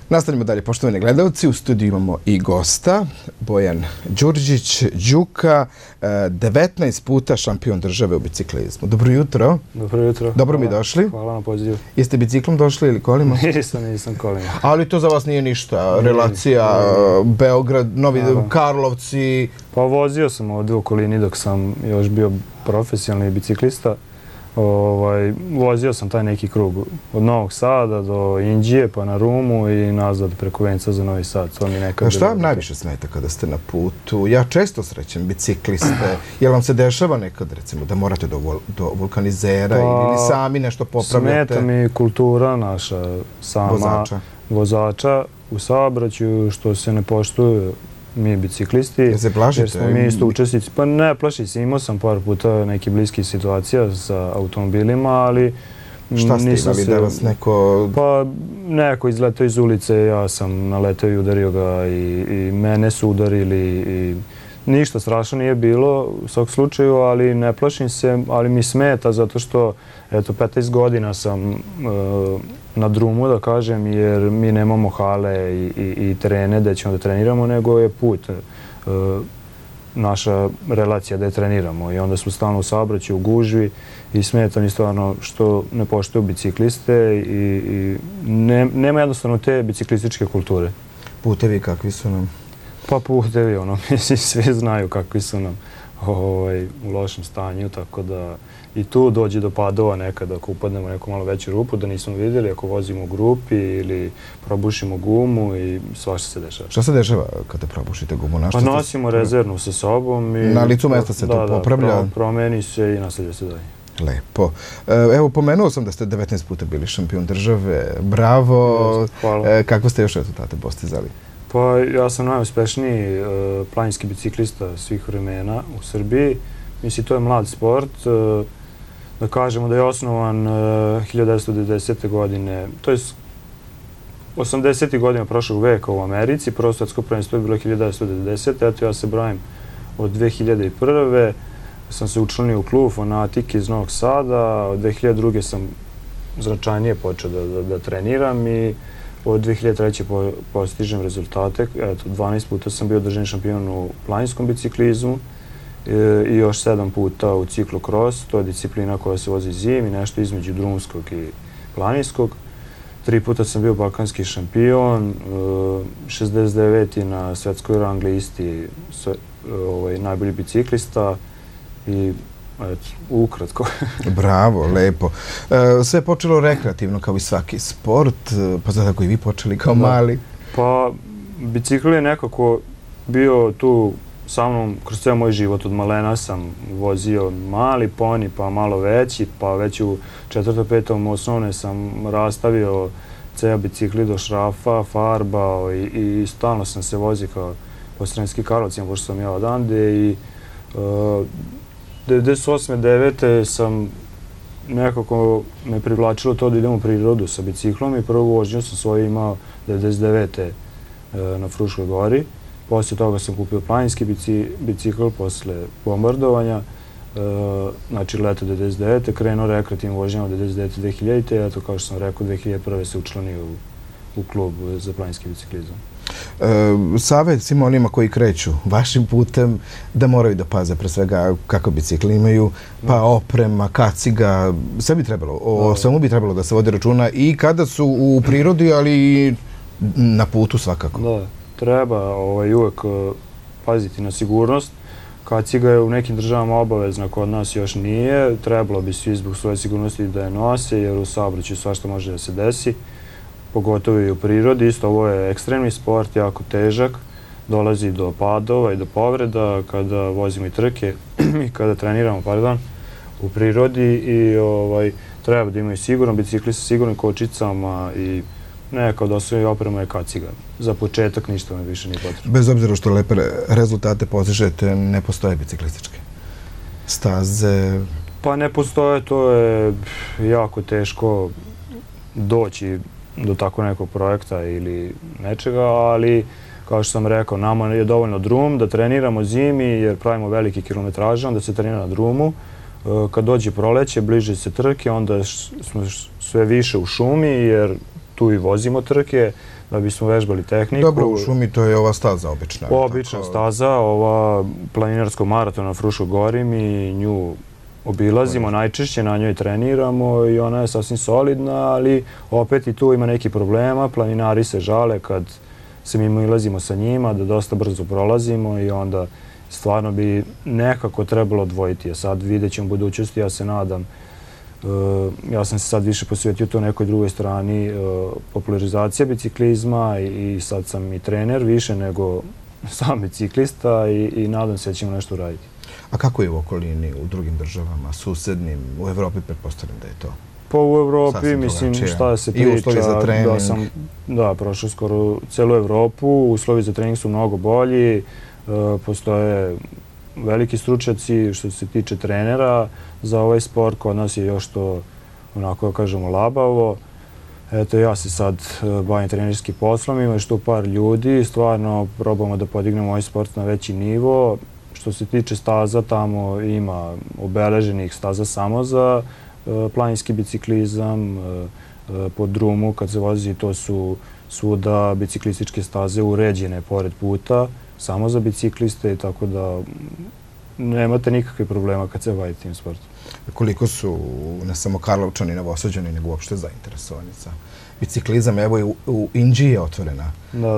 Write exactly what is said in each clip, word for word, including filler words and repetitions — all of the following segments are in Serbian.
Nastavljamo dalje, poštovani gledalci. U studiju imamo i gosta, Bojan Đurđić, Đuka, devetnaest puta šampion države u biciklizmu. Dobro jutro. Dobro jutro. Dobro mi došli. Hvala na pozivu. Jeste biciklom došli ili kolima? Nisam, nisam kolima. Ali to za vas nije ništa. Relacija, Beograd, Novi Karlovci. Pa vozio sam ovdje u okolini dok sam još bio profesionalni biciklista. Vozio sam taj neki krug od Novog Sada do Inđije pa na Rumu i nazad preko Venca za Novi Sad. Šta vam najviše smeta kada ste na putu? Ja često srećem bicikliste. Jel vam se dešava nekad, recimo, da morate do vulkanizera ili sami nešto popravljate? Smeta mi kultura naša sama vozača u saobraćaju, što se ne poštuju mi biciklisti, jer smo mi isto učesnici. Pa ne, plaši se, imao sam par puta neke bliskih situacija sa automobilima, ali šta ste imali da vas neko... Pa neko izletao iz ulice, ja sam naletao i udario ga i mene su udarili i ništa strašno nije bilo u svog slučaju, ali ne plašim se, ali mi smeta zato što, eto, petnaest godina sam na drumu, da kažem, jer mi nemamo hale i terene gde ćemo da treniramo, nego je put naša relacija da je treniramo i onda smo stalno u saobraćaju, u gužvi i smeta mi stvarno što ne poštuju bicikliste i nema jednostavno te biciklističke kulture. Putevi kakvi su nam? Pa putevi, ono, mislim, svi znaju kakvi su nam u lošem stanju, tako da i tu dođe do padova nekada ako upadnemo u neku malo veću rupu da nismo vidjeli, ako vozimo u grupi ili probušimo gumu i svašta se dešava. Šta se dešava kada probušite gumu? Pa nosimo rezervnu sa sobom i... Na licu mesta se to popravlja? Da, da, promeni se i nastavlja se dalje. Lepo. Evo, pomenuo sam da ste devetnaest puta bili šampion države. Bravo. Hvala. Kako ste još rezultate postizali? Pa ja sam najuspešniji planinski biciklista svih vremena u Srbiji. Mislim, to je mlad sport. Da kažemo da je osnovan hiljadu devetsto devedesete. godine, to je osamdesetih godina prošlog veka u Americi. Prvo svetsko prvenstvo je bilo hiljadu devetsto devedesete. Eto, ja se brojim od dve hiljade prve. sam se učlanio u klub Fanatik iz Novog Sada. Od dve hiljade druge. sam značajnije počeo da treniram i od dve hiljade treće. postižem rezultate. Eto, dvanaest puta sam bio državni šampion u planinskom biciklizmu i još sedam puta u ciklokros. To je disciplina koja se vozi zimi, nešto između drumskog i planinskog. Tri puta sam bio balkanski šampion, šezdeset deveti na svetskoj rang listi najbolji biciklista i ukratko. Bravo, lepo. Sve je počelo rekreativno kao i svaki sport, pa zato tako i vi počeli kao mali. Pa bicikl je nekako bio tu sa mnom kroz ceo moj život. Od malena sam vozio mali poni, pa malo veći, pa već u četvrtom, petom osnovne sam rastavio ceo bicikli do šrafa, farbao i stalno sam se vozio kao po Sremskim Karlovcima, pošto sam ja odande i devedeset osme. devete. sam nekako me privlačilo to da idem u prirodu sa biciklom i prvu vožnju sam svoju imao devedeset devete. na Fruškoj gori. Poslije toga sam kupio planinski bicikl posle bombardovanja, znači leto devedeset devete. krenuo rekreativnim vožnjama devedeset devete. dve hiljade. Eto, kao što sam rekao, dve hiljade prve. se učlanio u klub za planinski biciklizam. Savjet svima onima koji kreću vašim putem da moraju da paze pre svega kako bicikli imaju, pa oprema, kaciga, sve bi trebalo, o svemu bi trebalo da se vodi računa i kada su u prirodi, ali i na putu svakako. Da, treba uvek paziti na sigurnost. Kaciga je u nekim državama obavezna, kod nas još nije. Trebalo bi svi zbog svoje sigurnosti da je nose, jer u saobraćaju svašta može da se desi. Pogotovo i u prirodi. Isto ovo je ekstremni sport, jako težak. Dolazi do padova i do povreda kada vozimo i trke i kada treniramo, pardon, u prirodi i treba da imaju sigurno bicikli sa sigurnim kočicama i neka od osnovnih oprema je kaciga. Za početak ništa vam više nije potrebno. Bez obzira što lepe rezultate postižete, ne postoje biciklističke staze? Pa ne postoje, to je jako teško doći do tako nekog projekta ili nečega, ali kao što sam rekao, nama je dovoljno drum da treniramo zimi jer pravimo veliki kilometraže, onda se trenira na drumu. Kad dođe proleće, bliže se trke, onda smo sve više u šumi jer tu i vozimo trke, da bismo vežbali tehniku. Dobro, u šumi to je ova staza obična. Obična staza, ova planinarskog maratona na Fruškoj gori, mi nju obilazimo najčešće, na njoj treniramo i ona je sasvim solidna, ali opet i tu ima neki problema. Planinari se žale kad se mi ilazimo sa njima, da dosta brzo prolazimo i onda stvarno bi nekako trebalo odvojiti. A sad vidjet ćemo u budućnosti, ja se nadam. Ja sam se sad više posvetio to nekoj drugoj strani popularizacije biciklizma i sad sam i trener više nego sam biciklista i nadam se da ćemo nešto uraditi. A kako je u okolini, u drugim državama, susednim, u Evropi pretpostavljam da je to? Pa u Evropi, mislim, šta se priča. I uslovi za trening. Da, sam, da, prošao skoro celu Evropu, uslovi za trening su mnogo bolji, postoje veliki stručnjaci što se tiče trenera za ovaj sport. Kod nas je još to, onako kažemo, labavo. Eto, ja se sad bavim trenerskim poslom, ima još tu par ljudi, stvarno probamo da podignemo ovaj sport na veći nivo. Što se tiče staza, tamo ima obeleženih staza samo za planinski biciklizam. Po drumu, kad se vozi, to su svuda biciklističke staze uređene pored puta, samo za bicikliste, tako da nemate nikakve problema kad se bavite tim sportom. Koliko su ne samo Karlovčani, Novosađani, nego uopšte zainteresovani za biciklizam? Evo i u Inđiji je otvorena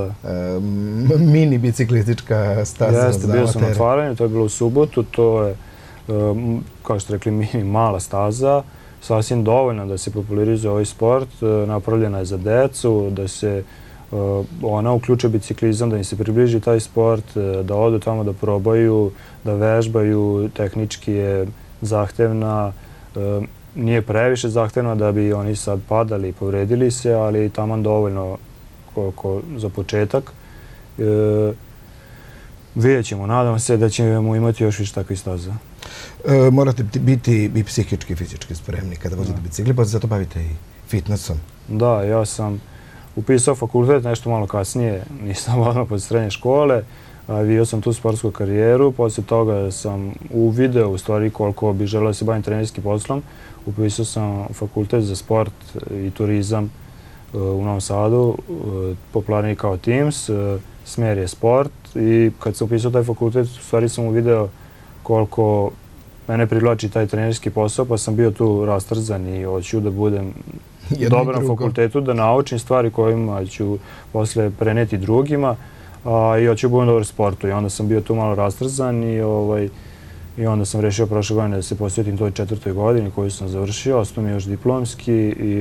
mini biciklistička staza. Jeste, bio sam na otvaranju, to je bilo u subotu, to je, kao što rekli, mini mala staza, sasvim dovoljno da se popularizuje ovaj sport, napravljena je za decu, da se ona uključe biciklizam, da im se približi taj sport, da odu tamo da probaju, da vežbaju, tehnički je zahtevna, nije previše zahtevna da bi oni sad padali i povredili se, ali taman dovoljno koliko za početak. Vidjet ćemo, nadam se da ćemo imati još više takvih staza. Morate biti i psihički i fizički spremni kada vozite bicikli, pa se zato bavite i fitnessom. Da, ja sam upisao fakultet nešto malo kasnije, nisam odmah posle srednje škole, bio sam tu sportsku karijeru, posle toga sam uvideo u stvari koliko bi želeo da se bavim trenerskim poslom. Upisao sam fakultet za sport i turizam u Novom Sadu, popularniji kao Teams, smer je sport i kad sam upisao taj fakultet, u stvari sam uvideo koliko mene privlači taj trenerski posao, pa sam bio tu rastrzan i hoću da budem dobar na fakultetu, da naučim stvari kojima ću posle preneti drugima i hoću da budem dobar u sportu. I onda sam bio tu malo rastrzan i onda sam rešio prošle godine da se posvetim toj četvrtoj godini koju sam završio, ostao mi još diplomski i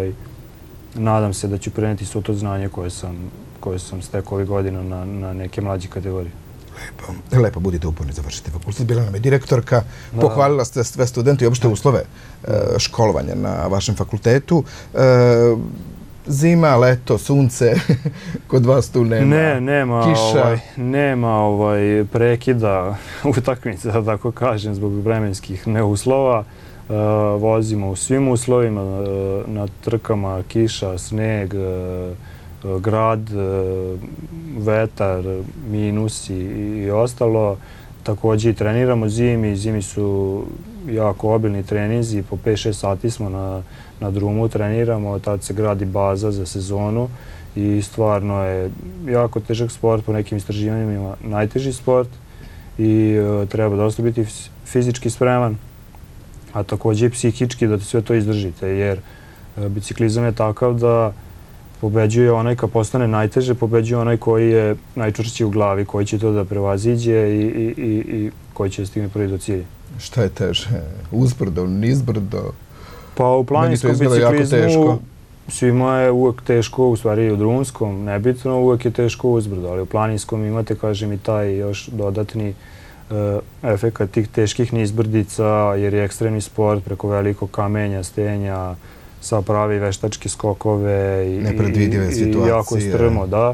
nadam se da ću preneti svo to znanje koje sam stekao ovih godina na neke mlađe kategorije. Lepo. Lepo, budite uporni, završite fakultet. Bila nam je direktorka, pohvalila ste sve studente i uopšte uslove školovanja na vašem fakultetu. Zima, leto, sunce, kod vas tu nema kiša? Nema prekida utakmice, da tako kažem, zbog vremenskih neuslova. Vozimo u svim uslovima, na trkama, kiša, sneg, grad, vetar, minus i ostalo. Također i treniramo zimi. Zimi su jako obilni treninzi. Po pet šest sati smo na drumu, treniramo. Tad se gradi baza za sezonu i stvarno je jako težak sport. Po nekim istraživanjima najteži sport i treba dosta biti fizički spreman, a također i psihički da sve to izdržite, jer biciklizam je takav da pobeđuje onaj kad postane najteže, pobeđuje onaj koji je najčvršći u glavi, koji će to da prevaziđe i koji će stigne prvi do cilja. Šta je teže? Uzbrdo, nizbrdo? Pa u planinskom biciklizmu svima je uvek teško, u stvari i u drumskom, nebitno, uvek je teško uzbrdo, ali u planinskom imate, kažem, i taj još dodatni efekt tih teških nizbrdica, jer je ekstremni sport preko velikog kamenja, stenja, sa pravi veštačke skokove i jako strmo, da.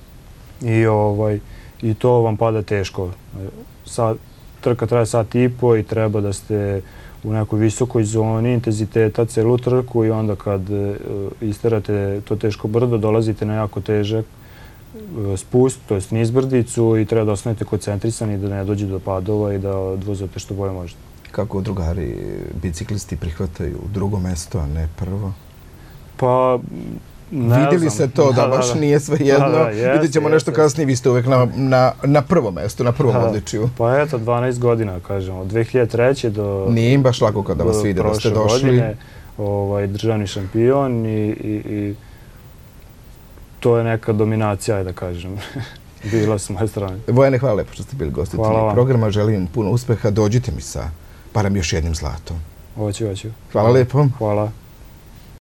I to vam pada teško. Trka traje sat i po i treba da ste u nekoj visokoj zoni intenziteta celu trku i onda kad isterate to teško brdo, dolazite na jako težak spust, to je nizbrdicu i treba da ostanete koncentrisani da ne dođe do padova i da odvozate što bolje možete. Kako drugari biciklisti prihvataju drugo mesto, a ne prvo? Pa Ne Vidjeli znam. se to da, Da, da, baš da. nije svejedno. Da, da, jeste, Vidjet ćemo nešto jeste. kasnije, vi ste uvek na, na, na prvom mestu, na prvom Da. odličiju. Pa eto, dvanaest godina, kažemo, od dve hiljade treće do... Nije im baš lako kada vas do vide da ste prošle došli. Godine, ovaj, državni šampion i, i, i to je neka dominacija, da kažem, bila s moje strane. Vojane, hvala lepo što ste bili gosti Hvala vam. programa. Želim im puno uspeha. Dođite mi sa barem još jednim zlatom. Hoću, hoću. Hvala lepo. Hvala.